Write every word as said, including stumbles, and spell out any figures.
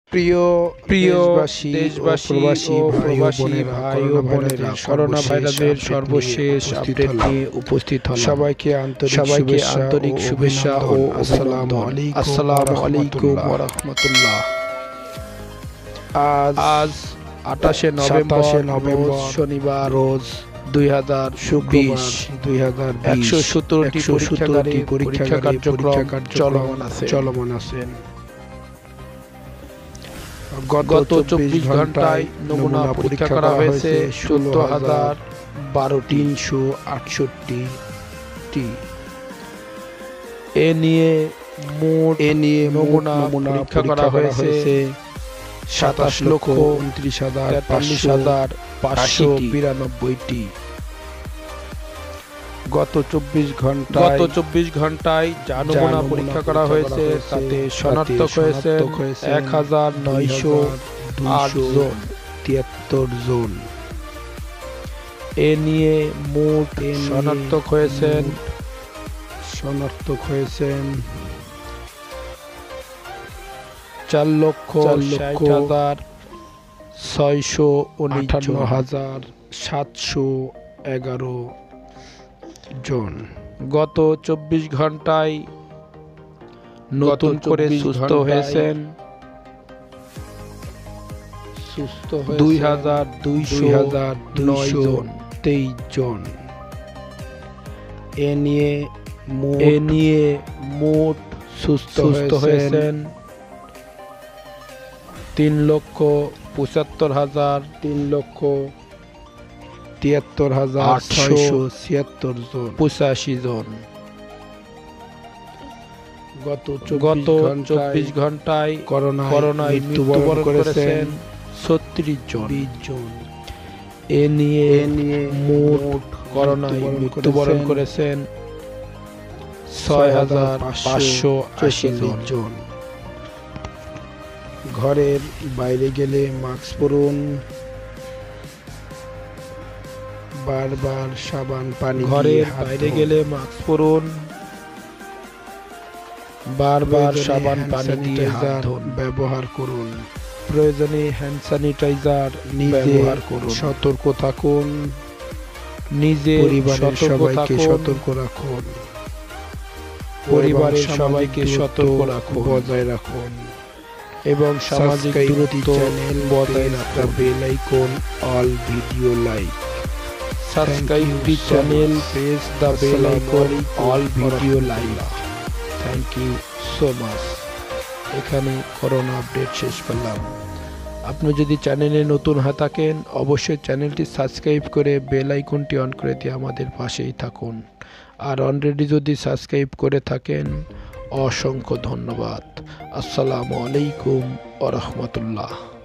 প্রিয় প্রিয় দেশবাসী দেশবাসী প্রবাসী ও ভাই ও প্রবাসী বোনেরা, ভাই ও বোনেরা, করোনা ভাইরাসের সর্বশেষ আপডেট নিয়ে উপস্থিত হলাম। সবাইকে আন্তরিক সবাইকে শুভেচ্ছা আন্তরিক ও শুভেচ্ছা ও অভিনন্দন। আসসালামু অভিনন্দন। আলাইকুম আসসালামু আলাইকুম ওয়া ওয়া রাহমাতুল্লাহ। আজ আজ আঠাশে নভেম্বর সাতাশে নভেম্বর রোজ শনিবার রোজ দুই হাজার শুক্রবার বিশ দুই হাজার একশো সতেরোটি পরীক্ষাগারে পরীক্ষা কার্যক্রম চলমান আছে চলমান আছেন। গত চব্বিশ ঘন্টায় নমুনা পরীক্ষা করা হয়েছে চোদ্দ হাজার বারোটি তিনশো আটষট্টি টি। এ নিয়ে মোট এ নিয়ে নমুনা নমুনা পরীক্ষা করা হয়েছে সাতাশ লক্ষ উনত্রিশ হাজার তেতাল্লিশ হাজার পাঁচশো বিরানব্বইটি। গত চব্বিশ ঘন্টায় গত চব্বিশ ঘন্টায় যা নমুনা পরীক্ষা করা হয়েছে তাতে শনাক্ত হয়েছে এক হাজার নয়শো আট জন তিয়াত্তর জন। এ নিয়ে মোট শনাক্ত হয়েছেন শনাক্তক হয়েছেন চার লক্ষ ষাট হাজার ছয়শো আটান্ন উনআশি হাজার সাতশো এগারো জন। গত চব্বিশ ঘন্টায় নতুন করে সুস্থ হয়েছেন সুস্থ দুই হাজার দুইশো হাজার নয় জন। তেইশ জন। এ নিয়ে এ নিয়ে মোট সুস্থ সুস্থ হয়েছেন তিন লক্ষ পঁচাত্তর হাজার তিন লক্ষ তিয়াত্তর হাজার আটশো ছয়শো ছিয়াত্তর জন। পঁচাশি জন। গত গত চব্বিশ ঘন্টায় করোনায় করোনায় মৃত্যুবরণ করেছেন ছত্রিশ জন। বিশ জন। এ নিয়ে এ নিয়ে মোট করোনায় মৃত্যুবরণ করেছেন ছয় হাজার পাঁচশো আশি জন। ঘরের বাইরে গেলে মাস্ক পরুন, বারবার সাবান পানি ঘরের বাইরে গেলে মাস্ক পরুন, বারবার সাবান পানি দিয়ে হাত ধুন, ব্যবহার করুন। প্রয়োজনে হ্যান্ড স্যানিটাইজার ব্যবহার করুন। সতর্ক থাকুন, নিজে পরিবারের সবাইকে সতর্ক সতর্ক রাখুন, পরিবারের সবাইকে সতর্ক রাখুন বজায় রাখুন এবং সামাজিক দূরত্ব চ্যানেল বজায় রাখুন। Bell icon all video like. Subscribe the channel, press the bell icon, all video live. Thank you so much. এখানে করোনা আপডেট শেষ করলাম। আপনি যদি চ্যানেলে নতুন হয়ে থাকেন অবশ্যই চ্যানেলটি সাবস্ক্রাইব করে বেল আইকনটি অন করে দিয়ে আমাদের পাশেই থাকুন। আর অলরেডি যদি সাবস্ক্রাইব করে থাকেন অসংখ্য ধন্যবাদ। আসসালামু আলাইকুম ওয়া রাহমাতুল্লাহ।